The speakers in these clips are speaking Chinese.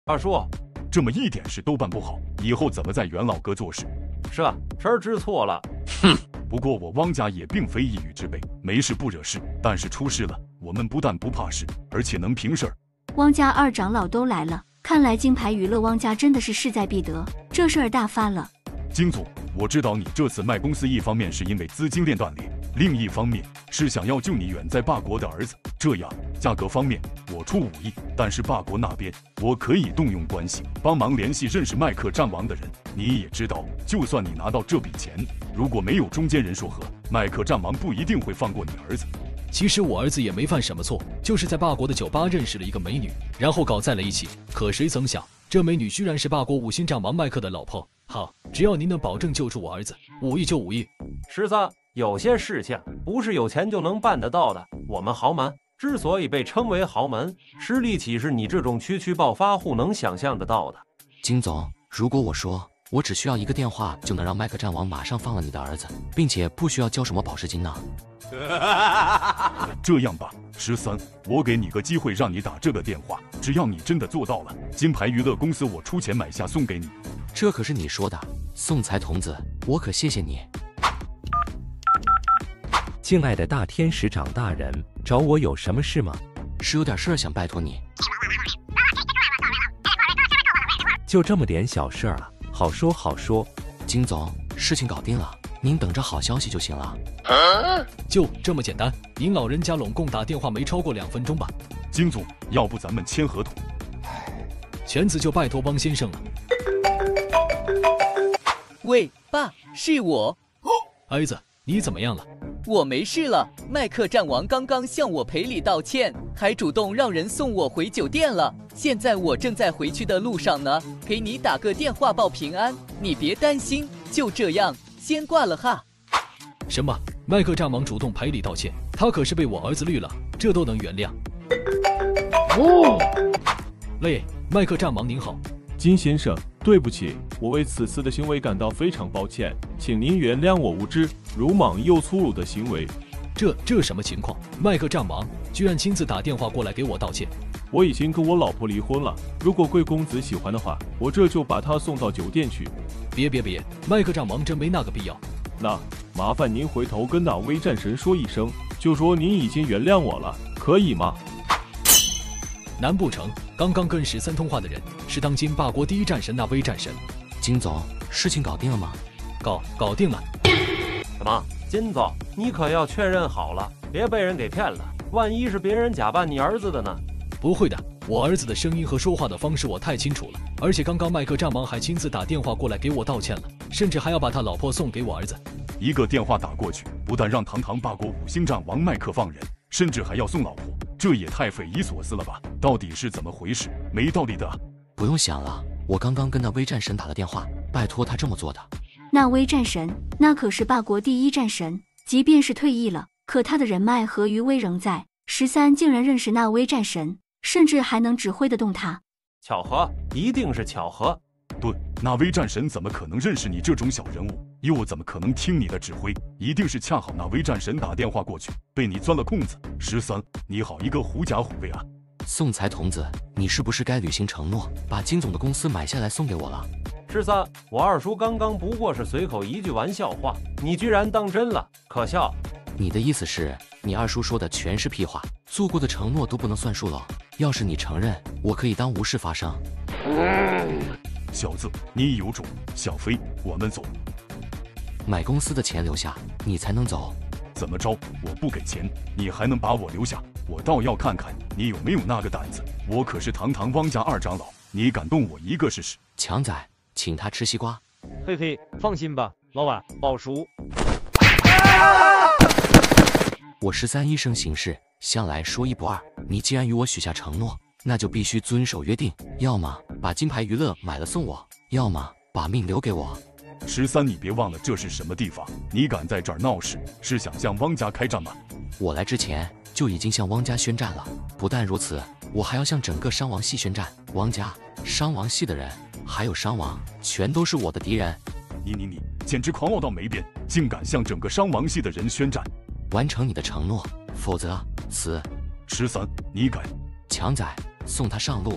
二叔， 这么一点事都办不好，以后怎么在袁老哥做事？ 是啊，侄儿知错了。 哼，不过我汪家也并非一隅之辈，没事不惹事。但是出事了，我们不但不怕事，而且能平事儿。 汪家二长老都来了，看来金牌娱乐汪家真的是势在必得，这事儿大发了。 金总，我知道你这次卖公司，一方面是因为资金链断裂，另一方面是想要救你远在霸国的儿子。这样，价格方面我出5亿，但是霸国那边我可以动用关系帮忙联系认识麦克战王的人。你也知道，就算你拿到这笔钱，如果没有中间人说和，麦克战王不一定会放过你儿子。 其实我儿子也没犯什么错，就是在霸国的酒吧认识了一个美女，然后搞在了一起。可谁曾想，这美女居然是霸国5星战王麦克的老婆。好，只要您能保证救出我儿子，5亿就5亿。 13，有些事情不是有钱就能办得到的。我们豪门之所以被称为豪门，实力岂是你这种区区暴发户能想象得到的？ 金总，如果我说我只需要一个电话就能让麦克战王马上放了你的儿子，并且不需要交什么保释金呢？ 这样吧，13，我给你个机会，让你打这个电话。只要你真的做到了，金牌娱乐公司我出钱买下送给你。 这可是你说的，送财童子，我可谢谢你。 敬爱的大天使长大人，找我有什么事吗？ 是有点事儿想拜托你。 就这么点小事儿啊，好说好说。 金总，事情搞定了，您等着好消息就行了。 就这么简单？您老人家拢共打电话没超过2分钟吧？ 金总，要不咱们签合同？ 全子就拜托汪先生了。 喂，爸，是我。 儿子，你怎么样了？ 我没事了。麦克战王刚刚向我赔礼道歉，还主动让人送我回酒店了。现在我正在回去的路上呢，给你打个电话报平安，你别担心。就这样，先挂了哈。 什么？麦克战王主动赔礼道歉？他可是被我儿子绿了，这都能原谅？喂，麦克战王您好。 金先生，对不起，我为此次的行为感到非常抱歉，请您原谅我无知、鲁莽又粗鲁的行为。 这什么情况？麦克战王居然亲自打电话过来给我道歉。 我已经跟我老婆离婚了，如果贵公子喜欢的话，我这就把她送到酒店去。 别，麦克战王真没那个必要。 那麻烦您回头跟那微战神说一声，就说您已经原谅我了，可以吗？ 难不成刚刚跟13通话的人是当今霸国第1战神那微战神？ 金总，事情搞定了吗？ 搞定了。 什么？金总，你可要确认好了，别被人给骗了。万一是别人假扮你儿子的呢？ 不会的，我儿子的声音和说话的方式我太清楚了，而且刚刚麦克战王还亲自打电话过来给我道歉了，甚至还要把他老婆送给我儿子。 一个电话打过去，不但让堂霸国5星战王麦克放人，甚至还要送老婆，这也太匪夷所思了吧？到底是怎么回事？没道理的。 不用想了，我刚刚跟那微战神打了电话，拜托他这么做的。 那微战神，那可是霸国第1战神，即便是退役了，可他的人脉和余威仍在。13竟然认识那微战神，甚至还能指挥得动他。 巧合，一定是巧合。 对，那微战神怎么可能认识你这种小人物？又怎么可能听你的指挥？一定是恰好那微战神打电话过去，被你钻了空子。13，你好一个狐假虎威啊！ 送财童子，你是不是该履行承诺，把金总的公司买下来送给我了 ？13，我二叔刚刚不过是随口一句玩笑话，你居然当真了，可笑！ 你的意思是，你二叔说的全是屁话，做过的承诺都不能算数了？要是你承认，我可以当无事发生。 小子，你有种！小飞，我们走。 买公司的钱留下，你才能走。 怎么着？我不给钱，你还能把我留下？我倒要看看你有没有那个胆子。我可是堂汪家2长老，你敢动我一个试试？ 强仔，请他吃西瓜。 嘿嘿，放心吧，老板，保熟。 我13一生行事，向来说一不二。你既然与我许下承诺，那就必须遵守约定，要么把金牌娱乐买了送我，要么把命留给我。 13，你别忘了这是什么地方？你敢在这儿闹事，是想向汪家开战吗？ 我来之前就已经向汪家宣战了，不但如此，我还要向整个商王系宣战。汪家、商王系的人，还有商王，全都是我的敌人。 你简直狂傲到没边，竟敢向整个商王系的人宣战！ 完成你的承诺，否则死。 13，你敢？ 强仔，送他上路。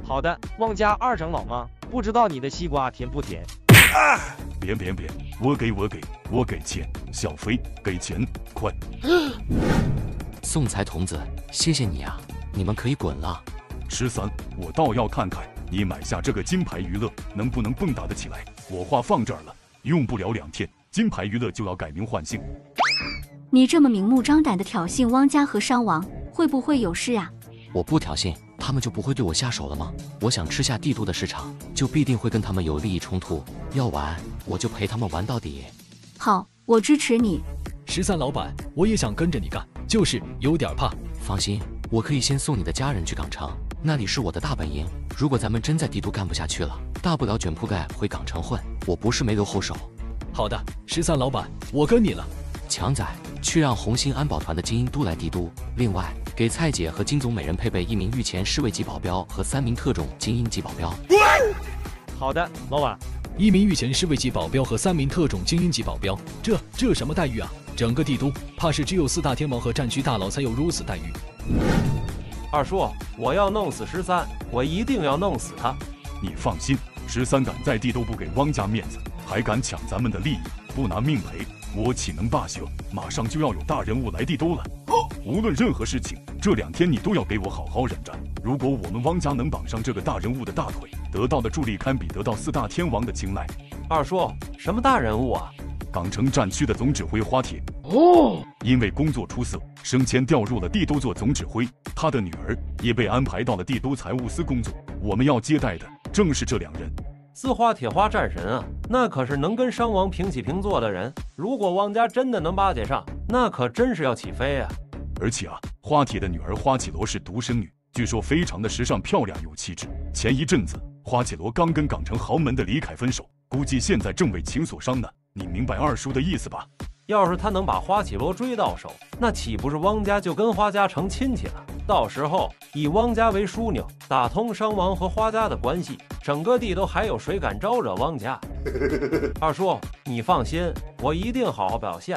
好的，汪家二长老吗？不知道你的西瓜甜不甜？ 别，我给钱，小飞给钱，快！ 送财童子，谢谢你啊！你们可以滚了。 13，我倒要看看你买下这个金牌娱乐能不能蹦跶得起来。我话放这儿了，用不了2天，金牌娱乐就要改名换姓。 你这么明目张胆的挑衅汪家和商王，会不会有事啊？ 我不挑衅，他们就不会对我下手了吗？我想吃下帝都的市场，就必定会跟他们有利益冲突。要玩，我就陪他们玩到底。 好，我支持你。 13老板，我也想跟着你干，就是有点怕。 放心，我可以先送你的家人去港城，那里是我的大本营。如果咱们真在帝都干不下去了，大不了卷铺盖回港城混，我不是没留后手。 好的，13老板，我跟你了。 强仔，去让红星安保团的精英都来帝都。另外，给蔡姐和金总每人配备1名御前侍卫级保镖和3名特种精英级保镖。 好的，老板。 1名御前侍卫级保镖和3名特种精英级保镖，这什么待遇啊？整个帝都怕是只有4大天王和战区大佬才有如此待遇。 二叔，我要弄死13，我一定要弄死他。 你放心，13敢在帝都不给汪家面子，还敢抢咱们的利益，不拿命赔，我岂能罢休？马上就要有大人物来帝都了，无论任何事情，这2天你都要给我好好忍着。如果我们汪家能绑上这个大人物的大腿，得到的助力堪比得到4大天王的青睐。 二叔，什么大人物啊？ 港城战区的总指挥花铁。因为工作出色，升迁调入了帝都做总指挥，他的女儿也被安排到了帝都财务司工作。我们要接待的正是这2人。 四花铁花战神啊，那可是能跟商王平起平坐的人。如果汪家真的能巴结上，那可真是要起飞啊！ 而且啊，花铁的女儿花绮罗是独生女，据说非常的时尚漂亮有气质。前一阵子，花绮罗刚跟港城豪门的李凯分手，估计现在正为情所伤呢。你明白二叔的意思吧？ 要是他能把花绮罗追到手，那岂不是汪家就跟花家成亲戚了？到时候以汪家为枢纽，打通商王和花家的关系，整个地都还有谁敢招惹汪家？二叔，你放心，我一定好好表现。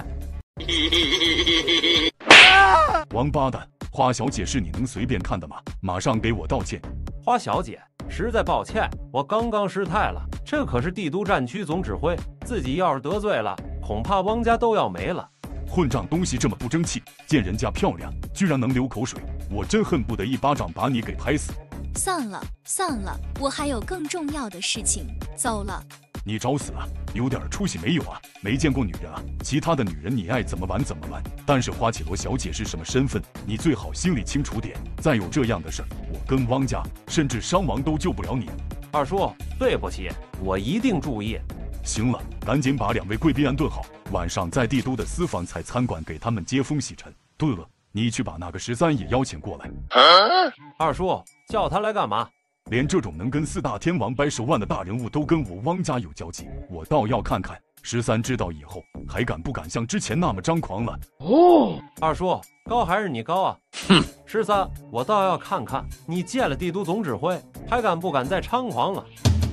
王八蛋，花小姐是你能随便看的吗？马上给我道歉！ 花小姐，实在抱歉，我刚刚失态了。这可是帝都战区总指挥，自己要是得罪了，恐怕汪家都要没了。 混账东西这么不争气，见人家漂亮居然能流口水，我真恨不得一巴掌把你给拍死。 算了，我还有更重要的事情，走了。 你找死啊！有点出息没有啊？没见过女人啊？其他的女人你爱怎么玩怎么玩，但是花绮罗小姐是什么身份，你最好心里清楚点。再有这样的事儿，我跟汪家甚至商王都救不了你。 二叔，对不起，我一定注意。 行了，赶紧把2位贵宾安顿好，晚上在帝都的私房菜餐馆给他们接风洗尘。对了，你去把那个13也邀请过来。 二叔，叫他来干嘛？ 连这种能跟4大天王掰手腕的大人物都跟我汪家有交集，我倒要看看13知道以后还敢不敢像之前那么张狂了。 二叔，高还是你高啊？ 哼 ，13，我倒要看看你见了帝都总指挥还敢不敢再猖狂了。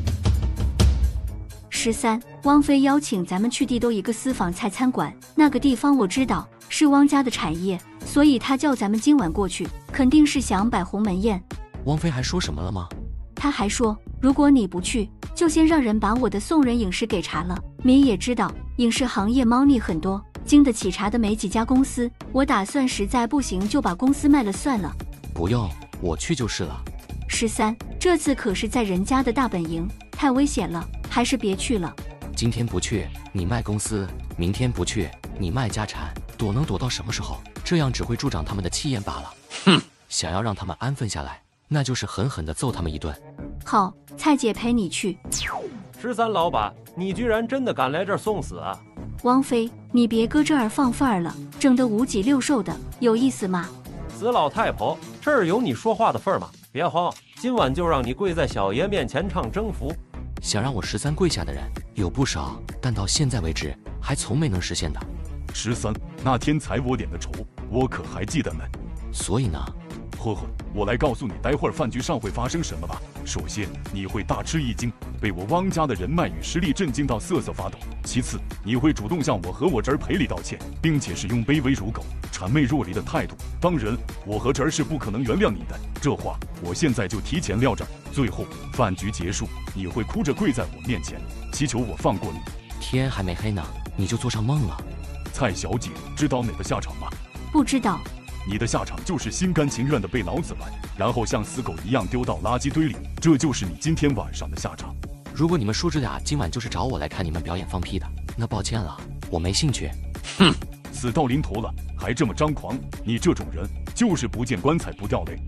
13，汪飞邀请咱们去帝都一个私房菜餐馆，那个地方我知道是汪家的产业，所以他叫咱们今晚过去，肯定是想摆鸿门宴。 汪飞还说什么了吗？ 他还说，如果你不去，就先让人把我的送人影视给查了。你也知道，影视行业猫腻很多，经得起查的没几家公司。我打算实在不行就把公司卖了算了。 不用，我去就是了。 13，这次可是在人家的大本营，太危险了，还是别去了。 今天不去，你卖公司；明天不去，你卖家产，躲能躲到什么时候？这样只会助长他们的气焰罢了。哼，想要让他们安分下来，那就是狠狠地揍他们一顿。 好，蔡姐陪你去。 13老板，你居然真的敢来这儿送死啊？ 汪飞，你别搁这儿放范儿了，整得5脊6兽的，有意思吗？ 死老太婆，这儿有你说话的份儿吗？别慌，今晚就让你跪在小爷面前唱征服。 想让我13跪下的人有不少，但到现在为止还从没能实现的。 13，那天踩我脸的仇，我可还记得呢。 所以呢？ 呵呵，我来告诉你，待会儿饭局上会发生什么吧。首先，你会大吃一惊， 被我汪家的人脉与实力震惊到瑟瑟发抖。其次，你会主动向我和我侄儿赔礼道歉，并且是用卑微如狗、谄媚若离的态度。当然，我和侄儿是不可能原谅你的。这话我现在就提前撂这儿。最后，饭局结束，你会哭着跪在我面前，祈求我放过你。 天还没黑呢，你就做上梦了。 蔡小姐，知道你的下场吗？ 不知道。 你的下场就是心甘情愿地被老子玩，然后像死狗一样丢到垃圾堆里，这就是你今天晚上的下场。 如果你们叔侄俩今晚就是找我来看你们表演放屁的，那抱歉了，我没兴趣。 哼，死到临头了还这么张狂，你这种人就是不见棺材不掉泪。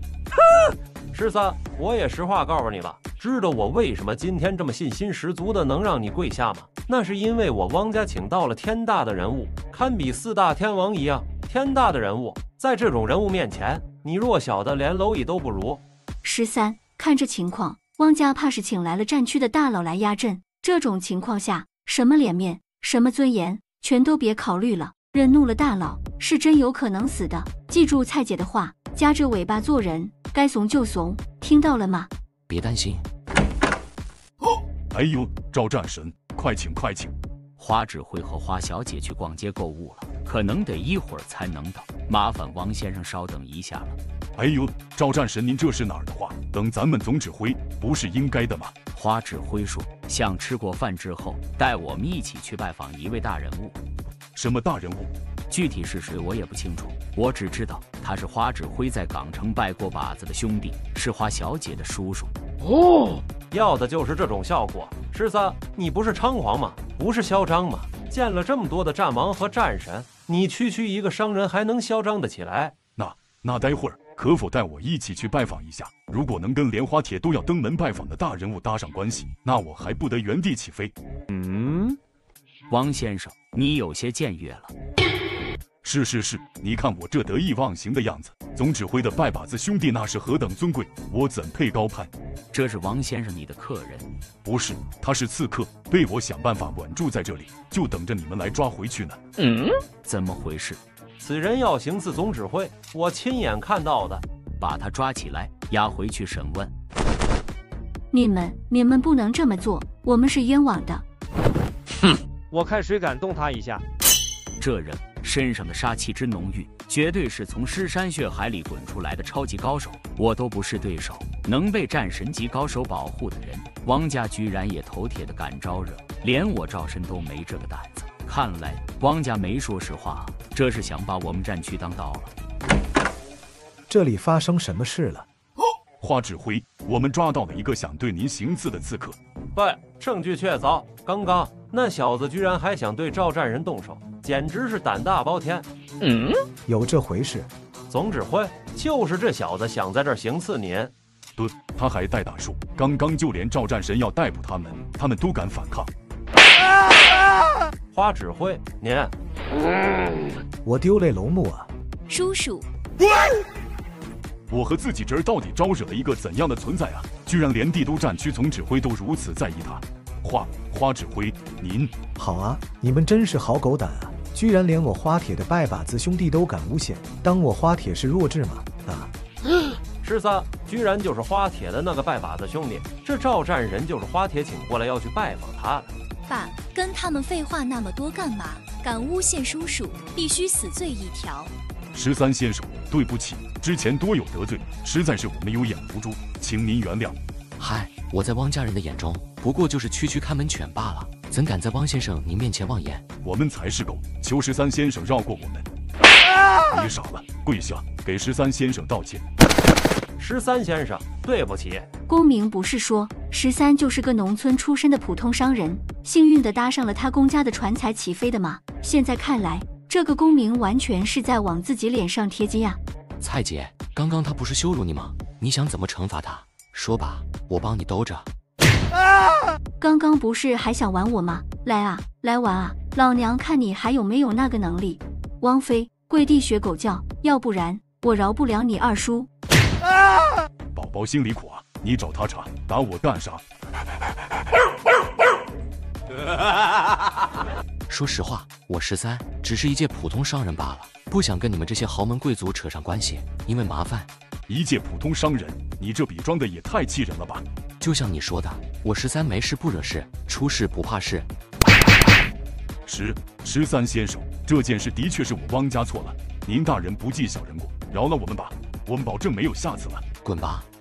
13，我也实话告诉你吧，知道我为什么今天这么信心十足的能让你跪下吗？那是因为我汪家请到了天大的人物，堪比4大天王一样天大的人物。在这种人物面前，你弱小的连蝼蚁都不如。 13，看这情况，汪家怕是请来了战区的大佬来压阵。这种情况下，什么脸面，什么尊严，全都别考虑了。惹怒了大佬，是真有可能死的。记住蔡姐的话，夹着尾巴做人，该怂就怂，听到了吗？ 别担心。 哎呦，赵战神，快请快请！ 花指挥和花小姐去逛街购物了，可能得一会儿才能到，麻烦王先生稍等一下了。 哎呦，赵战神，您这是哪儿的话？等咱们总指挥不是应该的吗？ 花指挥说，想吃过饭之后，带我们一起去拜访一位大人物。 什么大人物？ 具体是谁我也不清楚，我只知道他是花指挥在港城拜过把子的兄弟，是花小姐的叔叔。 哦，要的就是这种效果。13，你不是猖狂吗？不是嚣张吗？见了这么多的战王和战神，你区区一个商人还能嚣张得起来？ 那待会儿可否带我一起去拜访一下？如果能跟莲花铁都要登门拜访的大人物搭上关系，那我还不得原地起飞？ 王先生，你有些僭越了。 是，你看我这得意忘形的样子，总指挥的拜把子兄弟那是何等尊贵，我怎配高攀？ 这是王先生你的客人？ 不是，他是刺客，被我想办法稳住在这里，就等着你们来抓回去呢。 怎么回事？ 此人要行刺总指挥，我亲眼看到的。 把他抓起来，押回去审问。 你们不能这么做，我们是冤枉的。 我看谁敢动他一下。 这人身上的杀气之浓郁，绝对是从尸山血海里滚出来的超级高手，我都不是对手。能被战神级高手保护的人，汪家居然也头铁的敢招惹，连我赵深都没这个胆子。看来汪家没说实话，这是想把我们战区当刀了。 这里发生什么事了？ 花指挥，我们抓到了一个想对您行刺的刺客。 对，证据确凿。刚刚那小子居然还想对赵战人动手，简直是胆大包天。 有这回事？ 总指挥，就是这小子想在这儿行刺您。 对，他还带大树，刚刚就连赵战神要逮捕他们都敢反抗。 花指挥，您， 我丢泪龙目啊！ 叔叔， 我和自己侄儿到底招惹了一个怎样的存在啊？居然连帝都战区总指挥都如此在意他。花指挥，您好啊！你们真是好狗胆啊！居然连我花铁的拜把子兄弟都敢诬陷，当我花铁是弱智吗？ 13，居然就是花铁的那个拜把子兄弟，这赵战人就是花铁请过来要去拜访他的。 爸，跟他们废话那么多干嘛？敢诬陷叔叔，必须死罪一条。 13先生，对不起，之前多有得罪，实在是我们有眼无珠，请您原谅。 嗨，我在汪家人的眼中，不过就是区看门犬罢了，怎敢在汪先生您面前妄言？ 我们才是狗，求13先生绕过我们。你傻了，跪下，给13先生道歉。 13先生，对不起。 公明不是说13就是个农村出身的普通商人，幸运地搭上了他公家的船才起飞的吗？现在看来，这个公明完全是在往自己脸上贴金啊！ 蔡姐，刚刚他不是羞辱你吗？你想怎么惩罚他？说吧，我帮你兜着。 刚刚不是还想玩我吗？来啊，来玩啊！老娘看你还有没有那个能力！汪飞，跪地学狗叫，要不然我饶不了你二叔。 宝宝心里苦啊，你找他茬，打我干啥？ 说实话，我13只是一介普通商人罢了，不想跟你们这些豪门贵族扯上关系，因为麻烦。 一介普通商人，你这比装的也太气人了吧？ 就像你说的， 我13没事不惹事，出事不怕事。 13先生，这件事的确是我汪家错了，您大人不计小人过，饶了我们吧，我们保证没有下次了。 滚吧！